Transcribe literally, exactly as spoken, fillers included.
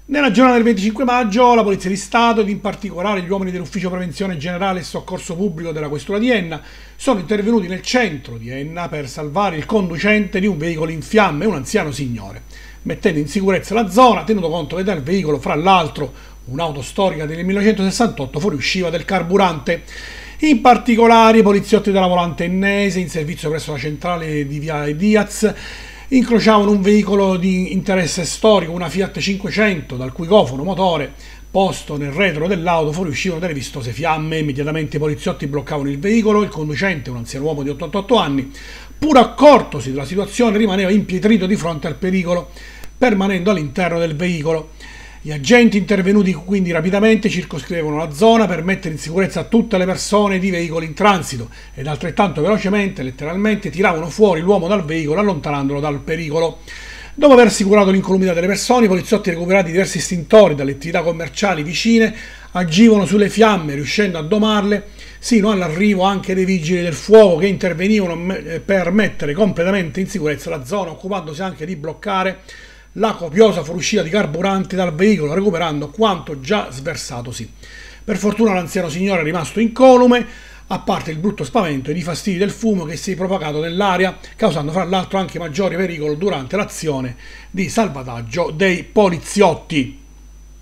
Nella giornata del venticinque maggio la Polizia di Stato ed in particolare gli uomini dell'Ufficio Prevenzione Generale e Soccorso Pubblico della Questura di Enna sono intervenuti nel centro di Enna per salvare il conducente di un veicolo in fiamme, un anziano signore, mettendo in sicurezza la zona, tenuto conto che dal veicolo, fra l'altro, un'auto storica del millenovecentosessantotto fuoriusciva del carburante. In particolare i poliziotti della Volante ennese, in servizio presso la centrale di via Diaz, incrociavano un veicolo di interesse storico, una Fiat cinquecento, dal cui cofono motore posto nel retro dell'auto fuoriuscivano delle vistose fiamme. Immediatamente i poliziotti bloccavano il veicolo, il conducente, un anziano uomo di ottantotto anni, pur accortosi della situazione, rimaneva impietrito di fronte al pericolo, permanendo all'interno del veicolo. Gli agenti intervenuti quindi rapidamente circoscrivevano la zona per mettere in sicurezza tutte le persone ed i veicoli in transito ed altrettanto velocemente, letteralmente, tiravano fuori l'uomo dal veicolo allontanandolo dal pericolo. Dopo aver assicurato l'incolumità delle persone, i poliziotti, recuperati diversi estintori dalle attività commerciali vicine, agivano sulle fiamme riuscendo a domarle sino all'arrivo anche dei vigili del fuoco, che intervenivano per mettere completamente in sicurezza la zona, occupandosi anche di bloccare la copiosa fuoriuscita di carburante dal veicolo, recuperando quanto già sversatosi. Per fortuna l'anziano signore è rimasto incolume, a parte il brutto spavento ed i fastidi del fumo che si è propagato nell'aria, causando fra l'altro anche maggiori pericoli durante l'azione di salvataggio dei poliziotti.